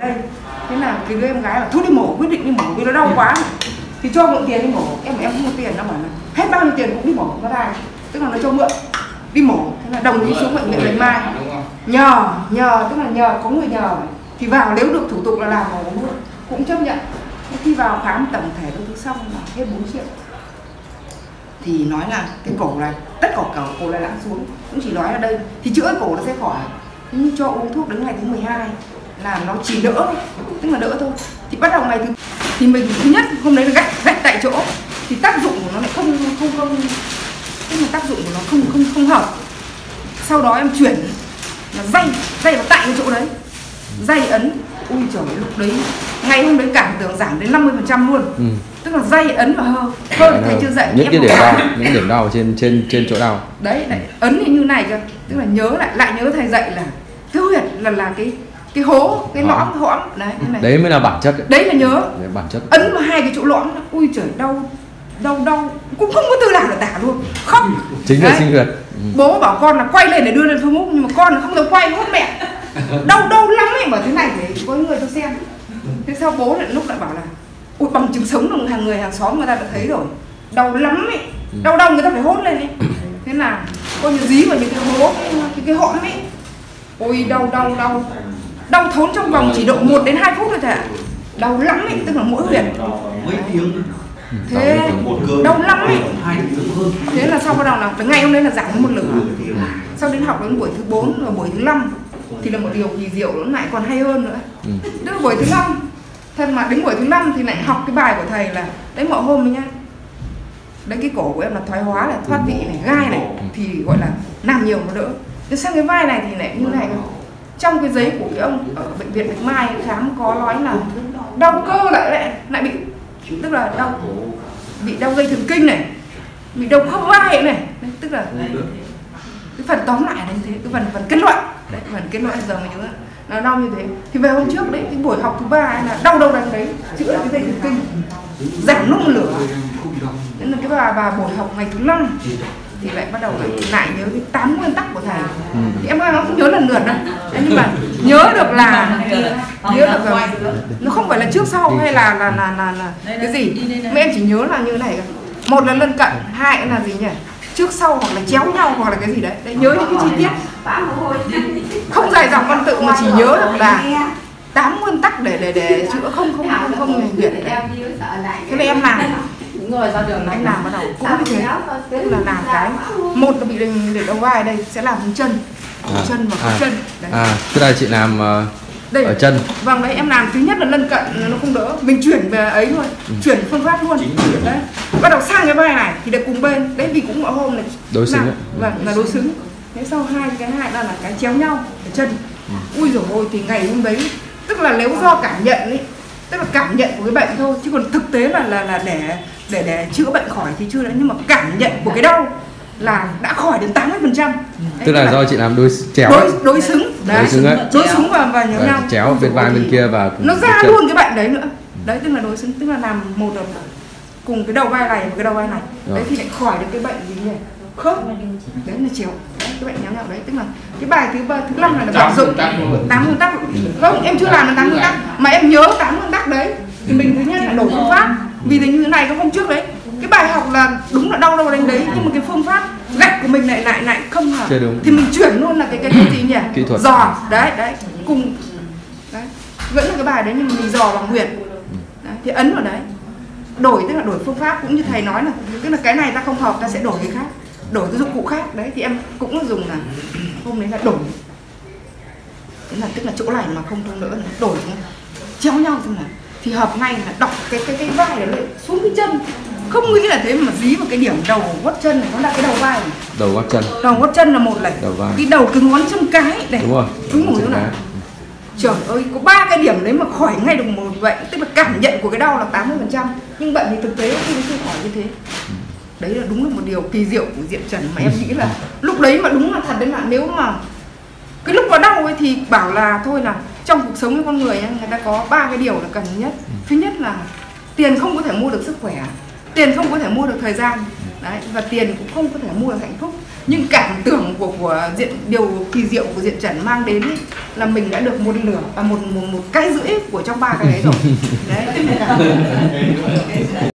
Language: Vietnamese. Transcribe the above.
Đây, thế là cái đứa em gái là thôi đi mổ, quyết định đi mổ vì nó đau quá. Thì cho mượn tiền đi mổ, em không có tiền, nó bảo là hết bao nhiêu tiền cũng đi mổ, nó ra. Tức là nó cho mượn đi mổ, thế là đồng ý xuống bệnh viện Bạch Mai. Nhờ, tức là nhờ có người nhờ thì vào, nếu được thủ tục là làm mổ cũng chấp nhận. Khi vào khám tổng thể các thứ xong là hết 4 triệu. Thì nói là cái cổ này, tất cả cổ này lặn xuống, cũng chỉ nói ở đây thì chữa cổ nó sẽ khỏi. Nhưng cho uống thuốc đến ngày thứ 12 là nó chỉ đỡ, tức là đỡ thôi. Thì bắt đầu ngày thứ thì mình thứ nhất hôm đấy là gạch tại chỗ thì tác dụng của nó lại không tức là tác dụng của nó không hợp. Sau đó em chuyển là dây vào tại cái chỗ đấy, dây ấn. Ui trời, lúc đấy ngày hôm đấy cảm tưởng giảm đến 50% luôn. Tức là dây ấn và hơn thầy chưa dạy những cái điểm đau trên chỗ đau đấy, ấn như này cơ, tức là nhớ lại nhớ thầy dạy là cái huyệt là cái hố, cái lõm đấy mới là bản chất đấy là nhớ đấy, bản chất ấn vào hai cái chỗ lõm. Ui trời, đau cũng không có từ nào để tả luôn, khóc chính là sinh huyệt. Bố bảo con là quay lên để đưa lên Facebook nhưng mà con là không thể quay, hốt mẹ đau lắm ấy, bảo thế này để có người tôi xem. Thế sau bố lại lúc lại bảo là ui bằng chứng sống đồng hàng xóm người ta đã thấy rồi, đau lắm ấy, đau người ta phải hốt lên ấy. Thế là coi như dí vào những cái hố, cái hõm ấy. Ôi đau thốn trong vòng chỉ độ 1 đến 2 phút thôi thầy ạ. Đau lắm ấy, tức là mỗi huyệt mấy tiếng. Thế đau lắm ấy. Thế là sau bắt đầu là ngày hôm đấy là giảm đến 1 nửa. Sau đến học đến buổi thứ 4 và buổi thứ 5 thì là một điều kỳ diệu nó lại còn hay hơn nữa. Tức là buổi thứ 5, thân mà đến buổi thứ 5 thì lại học cái bài của thầy là đấy, mọi hôm ấy nhá. Đấy, cái cổ của em là thoái hóa này, thoát vị này, gai này thì gọi là làm nhiều nó đỡ. Thế sang cái vai này thì lại như này. Trong cái giấy của cái ông ở bệnh viện Bạch Mai khám có nói là đau cơ lại bị, tức là bị đau dây thần kinh này, bị đau khớp vai này. Đấy, tức là cái phần tóm lại là như thế, cái phần kết luận đấy, phần kết luận giờ mình nhớ là đau như thế. Thì về hôm trước đấy, cái buổi học thứ 3 là đau đằng đấy, chữa cái dây thần kinh, giảm nung lửa. Nên là cái bà buổi học ngày thứ 5 thì lại bắt đầu lại nhớ cái 8 nguyên tắc của thầy. Thì em không nhớ lần lượt đâu, nhưng mà nhớ được là nó không phải là trước sau hay là cái gì, mà em chỉ nhớ là như này. Một là lân cận, hai là gì nhỉ, trước sau hoặc là chéo nhau hoặc là cái gì đấy, nhớ những cái chi tiết không dài dòng văn tự mà chỉ nhớ được là 8 nguyên tắc để chữa không huyệt. Thế là em làm anh làm bắt đầu cũng như thế, tức là làm cái một là bị để đầu vai, đây sẽ làm chân và chân đấy. Tức là chị làm đây, ở chân. Vâng đấy, em làm thứ nhất là lân cận nó không đỡ, mình chuyển về ấy thôi, chuyển phương pháp luôn đấy. Bắt đầu sang cái vai này thì để cùng bên đấy, vì cũng mọi hôm này đối xứng đấy. Vâng, là đối xứng. Thế sau cái hai là cái chéo nhau ở chân. Ui dồi ôi, thì ngày hôm đấy tức là nếu do cảm nhận ấy, tức là cảm nhận của cái bệnh thôi, chứ còn thực tế là để chữa bệnh khỏi thì chưa đấy, nhưng mà cảm nhận của cái đau là đã khỏi đến 80%. Tức là do chị làm đối xứng đấy, đối xứng và nhóm nhau, chéo bên vai bên kia và nó ra luôn cái bệnh đấy nữa. Đấy, tức là đối xứng, tức là làm một là cùng cái đầu vai này và cái đầu vai này. Đấy thì lại khỏi được cái bệnh gì nhỉ, khớp đấy là chéo. Đấy, cái bệnh nhóm nhau đấy, tức là cái bài thứ 5 này là vận dụng 8 nguyên tắc. Không, em chưa làm được 8 nguyên tắc mà em nhớ 8 nguyên tắc đấy. Thì mình thứ nhất là đổi phương pháp, vì thế như thế này cái hôm trước đấy, cái bài học là đúng là đau đánh đấy, nhưng mà cái phương pháp gạch của mình lại không hợp, thì mình chuyển luôn là cái gì nhỉ, kỹ thuật dò đấy cùng đấy, vẫn là cái bài đấy nhưng mà mình dò bằng huyệt đấy, thì ấn vào đấy, đổi tức là đổi phương pháp, cũng như thầy nói là tức là cái này ta không hợp ta sẽ đổi cái khác, đổi cái dụng cụ khác đấy. Thì em cũng dùng là hôm đấy là đổi, tức là chỗ này mà không nữa là đổi chéo nhau xem nào thì hợp ngay, là đọc cái vai này xuống cái chân, không nghĩ là thế mà dí vào cái điểm đầu gót chân này, nó là cái đầu vai này. Đầu gót chân là một này, cái đầu cái ngón chân cái này, đúng rồi, đúng rồi nào. Trời ơi, có 3 cái điểm đấy mà khỏi ngay được một bệnh, tức là cảm nhận của cái đau là 80%, nhưng bệnh thì thực tế khi nó chưa khỏi như thế. Đấy là đúng là một điều kỳ diệu của Diệm Trần mà em nghĩ là lúc đấy mà đúng là thật đấy, là nếu mà cái lúc mà đau ấy thì bảo là thôi là trong cuộc sống với con người người ta có 3 cái điều là cần nhất. Thứ nhất là tiền không có thể mua được sức khỏe, tiền không có thể mua được thời gian, Đấy, và tiền cũng không có thể mua được hạnh phúc. Nhưng cảm tưởng của điều kỳ diệu của Diện Trần mang đến ý, là mình đã được một lửa và một cái rưỡi của trong 3 cái đấy rồi. Đấy.